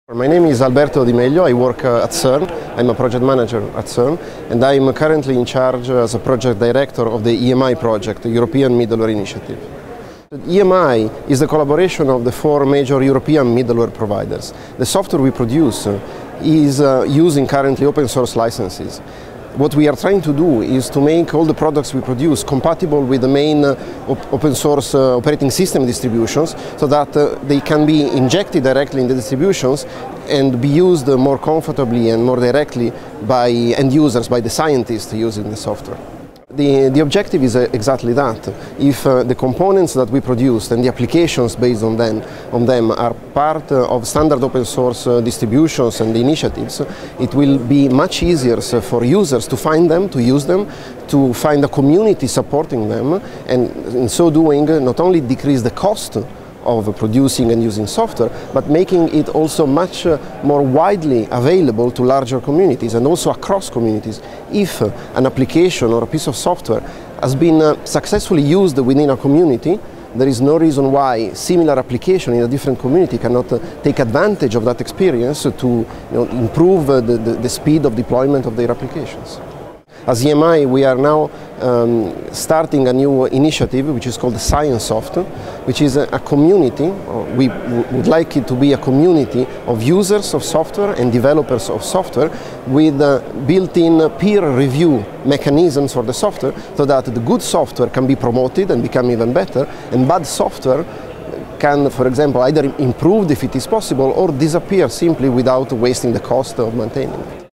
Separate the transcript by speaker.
Speaker 1: My name is Alberto Di Meglio. I work at CERN. I'm a project manager at CERN, and I'm currently in charge as a project director of the EMI project, the European Middleware Initiative. EMI is the collaboration of the four major European middleware providers. The software we produce is using currently open source licenses. What we are trying to do is to make all the products we produce compatible with the main open source operating system distributions, so that they can be injected directly in the distributions and be used more comfortably and more directly by end users, by the scientists using the software. The objective is exactly that. If the components that we produce and the applications based on them are part of standard open source distributions and initiatives, it will be much easier for users to find them, to use them, to find a community supporting them, and in so doing not only decrease the cost of producing and using software, but making it also much more widely available to larger communities and also across communities. If an application or a piece of software has been successfully used within a community, there is no reason why similar application in a different community cannot take advantage of that experience to improve the speed of deployment of their applications. As EMI, we are now starting a new initiative which is called ScienceSoft, which is a community. We would like it to be a community of users of software and developers of software with built-in peer review mechanisms for the software, so that the good software can be promoted and become even better, and bad software can, for example, either improve if it is possible or disappear simply without wasting the cost of maintaining it.